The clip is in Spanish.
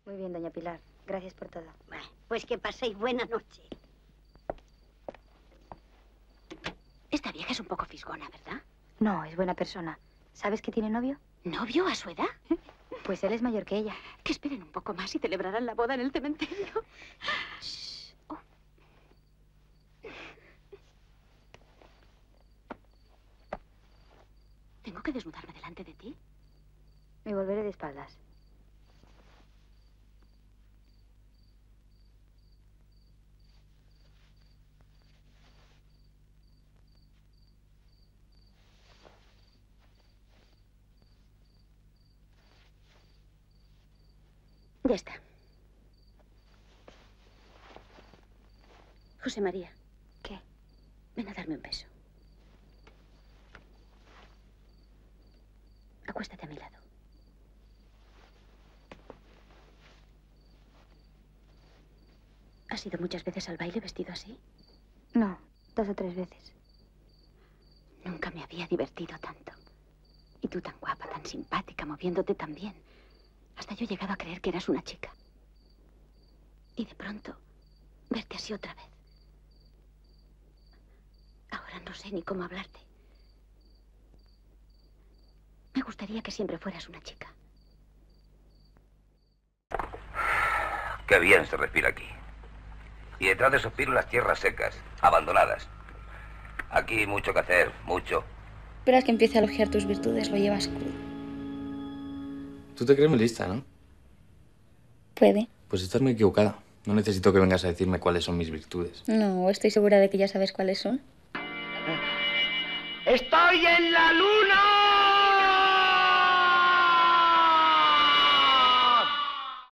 Muy bien, doña Pilar. Gracias por todo. Bueno, pues que paséis buena noche. Esta vieja es un poco fisgona, ¿verdad? No, es buena persona. ¿Sabes que tiene novio? ¿Novio a su edad? Pues él es mayor que ella. Que esperen un poco más y celebrarán la boda en el cementerio. Shh. Oh. ¿Tengo que desnudarme delante de ti? Me volveré de espaldas. Ya está. José María. ¿Qué? Ven a darme un beso. Acuéstate a mi lado. ¿Has ido muchas veces al baile vestido así? No, 2 o 3 veces. Nunca me había divertido tanto. Y tú tan guapa, tan simpática, moviéndote tan bien. Hasta yo he llegado a creer que eras una chica. Y de pronto, verte así otra vez. Ahora no sé ni cómo hablarte. Me gustaría que siempre fueras una chica. Qué bien se respira aquí. Y detrás de esos pinos las tierras secas, abandonadas. Aquí hay mucho que hacer, mucho. Esperas que empiece a elogiar tus virtudes, lo llevas crudo. Tú te crees muy lista, ¿no? Puede. Pues estás muy equivocada. No necesito que vengas a decirme cuáles son mis virtudes. No, estoy segura de que ya sabes cuáles son. ¡Estoy en la luna!